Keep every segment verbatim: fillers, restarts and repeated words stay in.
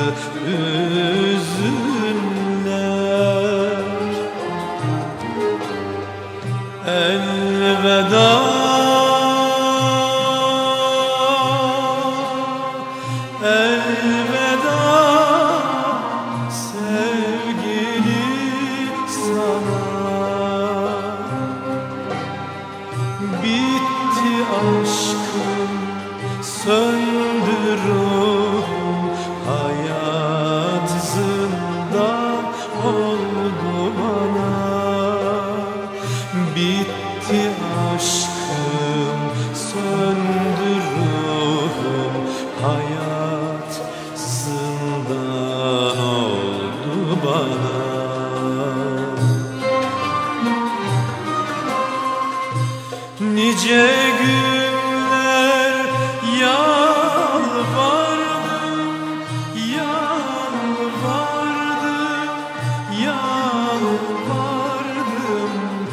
hüzünler. Elveda, elveda sevgili sana. Bitti aşkım, söndü ruhum, hayat zindan oldu bana. Bitti aşkım, söndü ruhum, hayat zindan oldu bana. Nice günler yalvardım, yalvardım, yalvardım,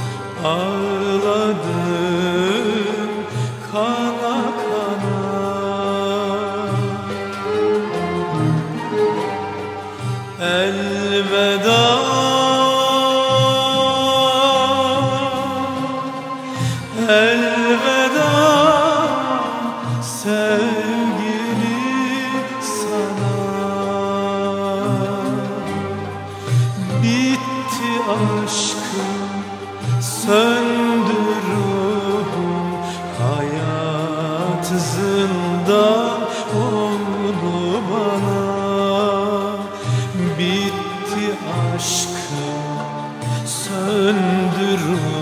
ağladım kana kana. Elveda, elveda sevgili sana. Bitti aşkım, söndü ruhum, hayat zindan oldu bana. Bitti aşkım, söndü ruhum,